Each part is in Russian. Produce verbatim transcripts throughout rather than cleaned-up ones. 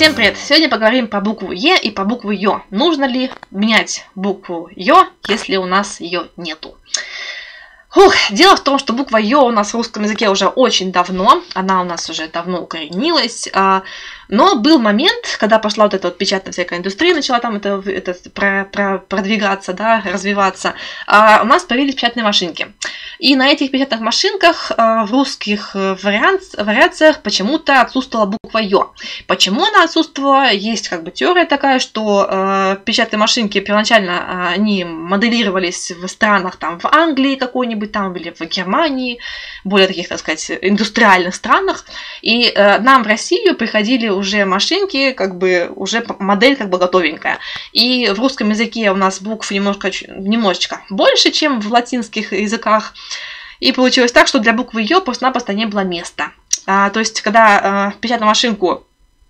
Всем привет! Сегодня поговорим про букву Е и про букву Ё. Нужно ли менять букву Ё, если у нас ее нету? Фух, дело в том, что буква Ё у нас в русском языке уже очень давно, она у нас уже давно укоренилась, но был момент, когда пошла вот эта вот печатная всякая индустрия, начала там это, это про, про, продвигаться, да, развиваться, у нас появились печатные машинки. И на этих печатных машинках в русских вариант, вариациях почему-то отсутствовала буква Ё. Почему она отсутствовала? Есть как бы теория такая, что э, печатные машинки первоначально э, они моделировались в странах, там, в Англии какой-нибудь, там, или в Германии, более таких, так сказать, индустриальных странах. И э, нам в Россию приходили уже машинки, как бы уже модель как бы готовенькая. И в русском языке у нас букв немножко, немножечко больше, чем в латинских языках. И получилось так, что для буквы Ё просто-напросто не было места. А, то есть, когда а, печатную машинку,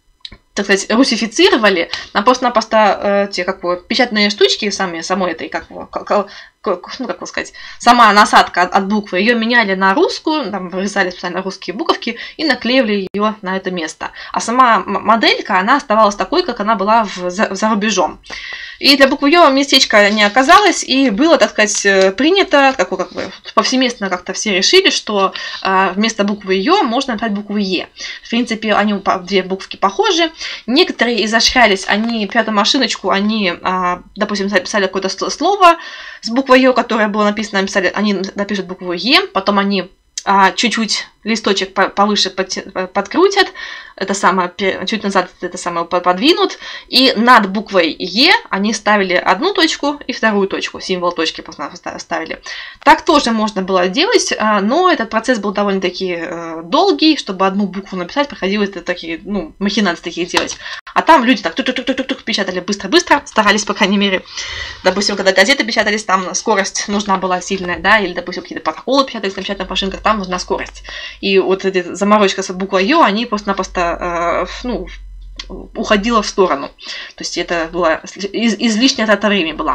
так сказать, русифицировали, нам просто-напросто э, те, как бы, печатные штучки сами, самой этой, как, как, как, ну, как сказать, сама насадка от, от буквы, ее меняли на русскую, там вырезали специально русские буковки и наклеивали ее на это место. А сама моделька, она оставалась такой, как она была в, за, за рубежом. И для буквы Ё местечко не оказалось, и было, так сказать, принято, как, как бы, повсеместно как-то все решили, что э, вместо буквы Ё можно написать букву Е. В принципе, они две буквки похожи. Некоторые изощрялись, они пятую машиночку, они, э, допустим, написали какое-то слово с буквой Ё, которое было написано, написали, они напишут букву Е, потом они э, чуть-чуть листочек повыше подкрутят, это самое, чуть назад это самое подвинут, и над буквой Е они ставили одну точку и вторую точку, символ точки ставили. Так тоже можно было делать, но этот процесс был довольно-таки долгий, чтобы одну букву написать, приходилось такие, ну, махинации такие делать. А там люди так тук-тук-тук-тук печатали быстро-быстро, старались, по крайней мере. Допустим, когда газеты печатались, там скорость нужна была сильная, да, или, допустим, какие-то протоколы печатались на печатных машинках, там нужна скорость. И вот эта заморочка с буквой Ё, они просто-напросто, э, ну, уходила в сторону. То есть это было из, излишняя трата времени была.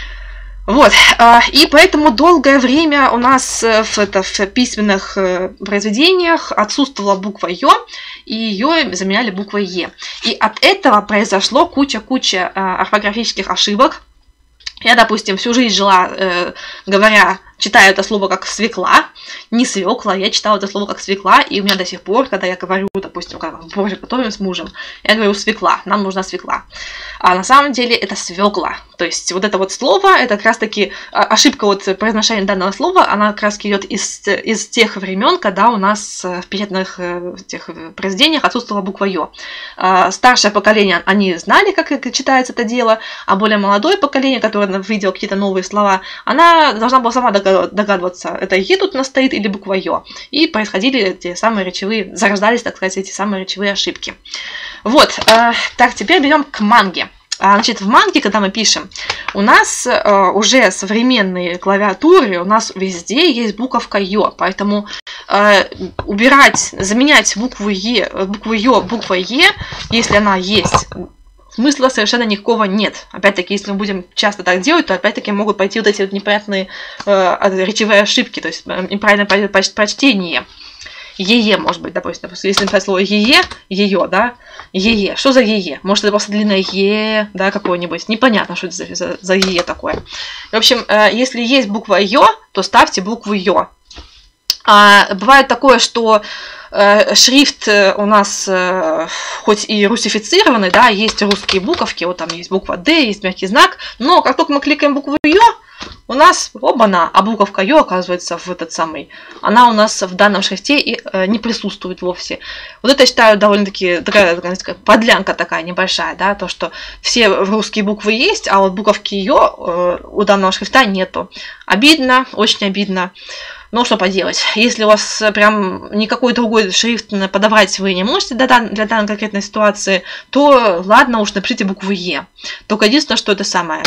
Вот, и поэтому долгое время у нас в, это, в письменных произведениях отсутствовала буква Ё, и ее заменяли буквой Е. И от этого произошло куча-куча орфографических ошибок. Я, допустим, всю жизнь жила, э, говоря, читаю это слово как свекла, не свекла, я читала это слово как свекла, и у меня до сих пор, когда я говорю, допустим, как борщ готовим с мужем, я говорю свекла, нам нужна свекла. А на самом деле это свекла. То есть вот это вот слово, это как раз-таки ошибка вот произношения данного слова, она как раз идет из, из тех времен, когда у нас в печатных тех произведениях отсутствовала буква Ё. Старшее поколение, они знали, как читается это дело, а более молодое поколение, которое видело какие-то новые слова, она должна была сама догадываться, это Е тут у нас стоит или буква Ё. И происходили те самые речевые, зарождались, так сказать, эти самые речевые ошибки. Вот, э, так, теперь берем к манге. Значит, в манге, когда мы пишем, у нас э, уже современные клавиатуры, у нас везде есть буковка Ё, поэтому э, убирать, заменять букву Е, букву Ё буквой Е, если она есть, смысла совершенно никакого нет. Опять-таки, если мы будем часто так делать, то опять-таки могут пойти вот эти вот непонятные э, речевые ошибки, то есть э, неправильное прочтение. Е-е, может быть, допустим, если написать слово е-е, ее, да, е-е, что за е-е? Может, это просто длинное е, да, какое-нибудь, непонятно, что это за, за, за е такое. В общем, э, если есть буква Ё, то ставьте букву Ё. А, бывает такое, что э, шрифт у нас э, хоть и русифицированный, да, есть русские буковки, вот там есть буква Д, есть мягкий знак, но как только мы кликаем букву Ё, у нас, оба-на, а буковка Ё, оказывается, в этот самый, она у нас в данном шрифте и э, не присутствует вовсе. Вот это, я считаю, довольно-таки такая, такая подлянка такая небольшая, да, то, что все русские буквы есть, а вот буковки Ё э, у данного шрифта нету. Обидно, очень обидно. Но что поделать, если у вас прям никакой другой шрифт подобрать вы не можете для, дан для данной конкретной ситуации, то ладно, уж напишите букву Е. Только единственное, что это самое.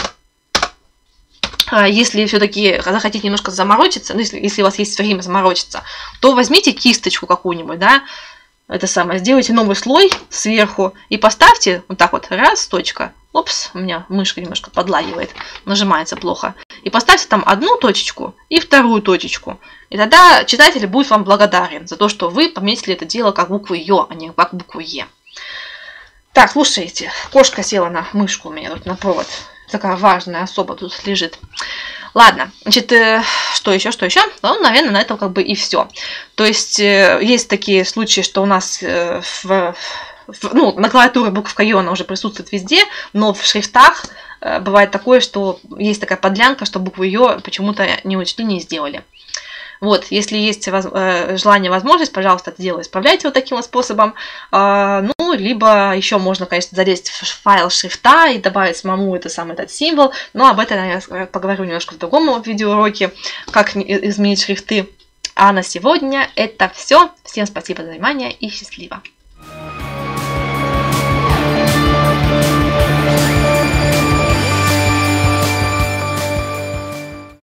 Если все-таки захотите немножко заморочиться, ну, если, если у вас есть время заморочиться, то возьмите кисточку какую-нибудь, да, это самое, сделайте новый слой сверху и поставьте вот так вот, раз, точка, опс, у меня мышка немножко подлагивает, нажимается плохо, и поставьте там одну точечку и вторую точечку, и тогда читатель будет вам благодарен за то, что вы пометили это дело как букву Ё, а не как букву Е. Так, слушайте, кошка села на мышку у меня тут на провод. Такая важная особа тут лежит. Ладно, значит, что еще, что еще? Ну, наверное, на этом как бы и все. То есть, есть такие случаи, что у нас в, в, ну, на клавиатуре буковка Ё она уже присутствует везде, но в шрифтах бывает такое, что есть такая подлянка, что букву Ё почему-то не учли, не сделали. Вот, если есть воз... желание, возможность, пожалуйста, это дело исправляйте вот таким вот способом. Ну, либо еще можно, конечно, залезть в файл шрифта и добавить самому это самый этот символ. Но об этом я поговорю немножко в другом видеоуроке, как изменить шрифты. А на сегодня это все. Всем спасибо за внимание и счастливо!